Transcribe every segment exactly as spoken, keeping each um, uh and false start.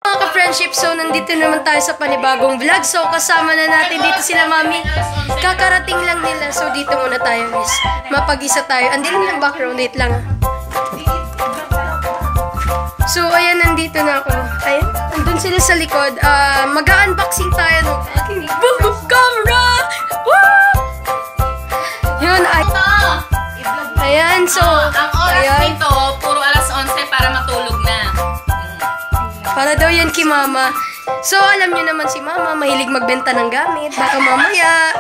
Mga ka-friendship, so nandito naman tayo sa panibagong vlog. So kasama na natin dito sila mami. Kakarating lang nila. So dito muna tayo guys. Mapag-isa tayo. Andin lang background. Wait lang. So ayan, nandito na ako. Ayan, andun sila sa likod. uh, Mag-unboxing tayo ng aking boom camera. Woo! Yun ay ayan, so ang oras nito puro alas onse para matulog na. Para daw yan kay mama. So, alam nyo naman si mama, mahilig magbenta ng gamit. Baka mamaya.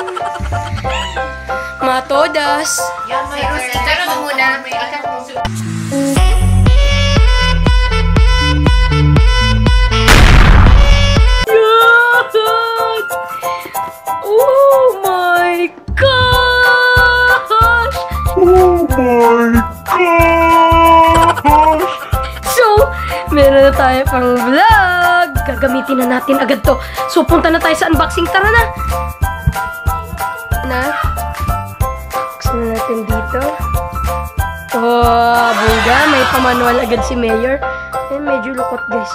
Mga todas. Pero mo muna. Oh my gosh! Oh my gosh! So, meron na tayo pang vlog. Gagamitin na natin agad to. So, punta na tayo sa unboxing. Tara na! Na? Buksan na natin dito. Oh, buga. May pamanual agad si Mayor. Eh, medyo lukot guys.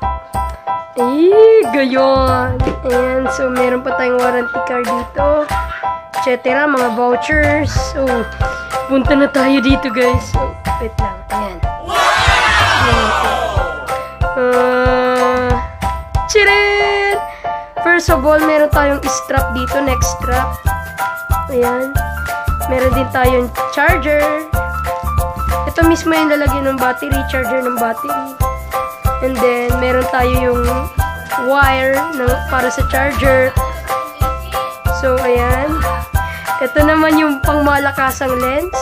Eh, gayon. Ayan. So, meron pa tayong warranty card dito. et cetera. Mga vouchers. So, punta na tayo dito guys. So, wait lang. Ayan. Uh, Chirin! First of all, meron tayong strap dito, neck strap. Ayan. Meron din tayong charger. Ito mismo yung lalagyan ng battery, charger ng battery. And then, meron tayo yung wire ng, para sa charger. So, ayan. Ito naman yung pangmalakasang lens.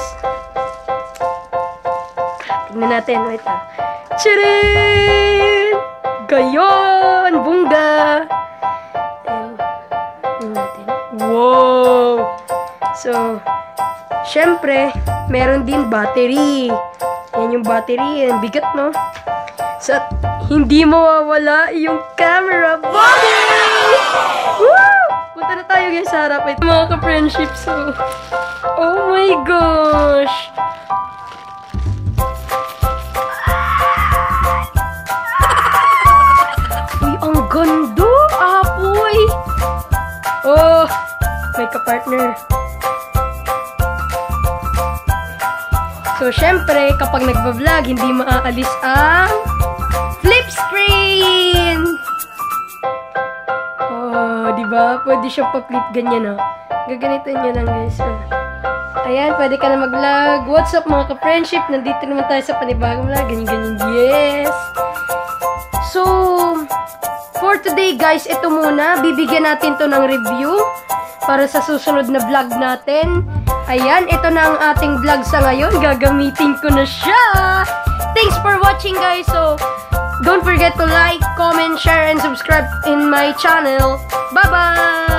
Tignan natin, wait ah. Chirin! Gayon! Bungga! Wow! So, syempre, meron din battery. Yan yung battery. Yan, bigat, no? So, hindi mawawala yung camera body! Woo! Punta na tayo guys sa harap. Ito mga ka-friendship. So, oh my gosh! Gando, apoy! Oh, may ka-partner. So, syempre, kapag nagba-vlog, hindi maaalis ang flip screen! Oh, diba? Pwede siya pa-flip ganyan, oh. Gaganitin nyo lang, guys. Oh. Ayan, pwede ka na mag-vlog. What's up, mga ka-friendship? Nandito naman tayo sa panibagong vlog. Ganyan-ganyan, yes! So, for today guys, ito muna. Bibigyan natin to ng review para sa susunod na vlog natin. Ayan, ito na ang ating vlog sa ngayon. Gagamitin ko na siya. Thanks for watching guys. So, don't forget to like, comment, share, and subscribe in my channel. Bye-bye!